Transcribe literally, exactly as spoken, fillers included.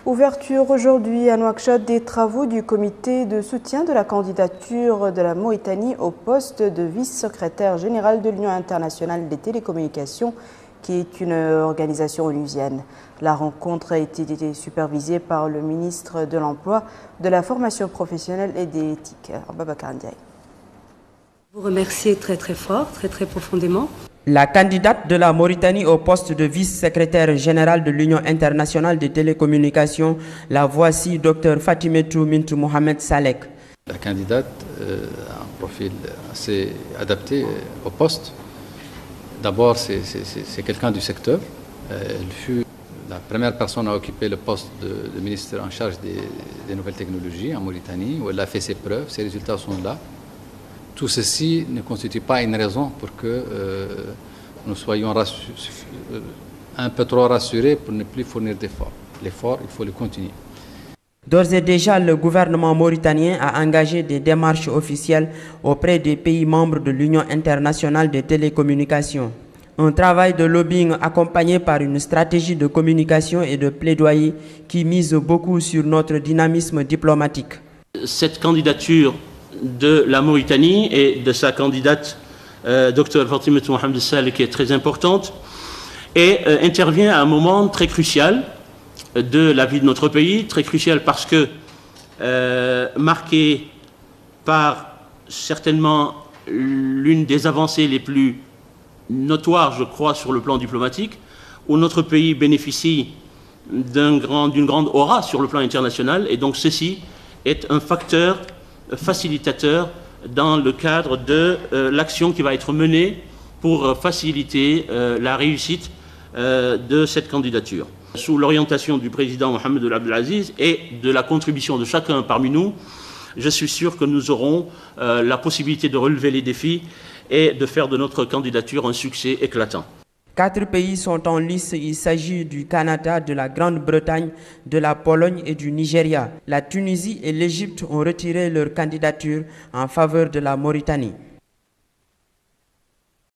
Ouverture aujourd'hui à Nouakchott des travaux du comité de soutien de la candidature de la Mauritanie au poste de vice-secrétaire général de l'Union internationale des télécommunications, qui est une organisation onusienne. La rencontre a été supervisée par le ministre de l'Emploi, de la formation professionnelle et des éthiques, Babacar Ndiaye. Vous remercier très très fort, très très profondément. La candidate de la Mauritanie au poste de vice-secrétaire général de l'Union internationale des télécommunications, la voici, Dr Fatimetou Mintou Mohamed Salek. La candidate euh, a un profil assez adapté au poste. D'abord, c'est quelqu'un du secteur. Elle fut la première personne à occuper le poste de, de ministre en charge des, des nouvelles technologies en Mauritanie, où elle a fait ses preuves, ses résultats sont là. Tout ceci ne constitue pas une raison pour que euh, nous soyons un peu trop rassurés pour ne plus fournir d'efforts. L'effort, il faut le continuer. D'ores et déjà, le gouvernement mauritanien a engagé des démarches officielles auprès des pays membres de l'Union internationale des télécommunications. Un travail de lobbying accompagné par une stratégie de communication et de plaidoyer qui mise beaucoup sur notre dynamisme diplomatique. Cette candidature de la Mauritanie et de sa candidate euh, Dr Fatimetou Mohamed Salek, qui est très importante, et euh, intervient à un moment très crucial de la vie de notre pays, très crucial parce que euh, marqué par certainement l'une des avancées les plus notoires, je crois, sur le plan diplomatique, où notre pays bénéficie d'un grand, d'une grande aura sur le plan international, et donc ceci est un facteur facilitateur dans le cadre de euh, l'action qui va être menée pour euh, faciliter euh, la réussite euh, de cette candidature. Sous l'orientation du président Mohamed Abdelaziz et de la contribution de chacun parmi nous, je suis sûr que nous aurons euh, la possibilité de relever les défis et de faire de notre candidature un succès éclatant. Quatre pays sont en lice. Il s'agit du Canada, de la Grande-Bretagne, de la Pologne et du Nigeria. La Tunisie et l'Égypte ont retiré leur candidature en faveur de la Mauritanie.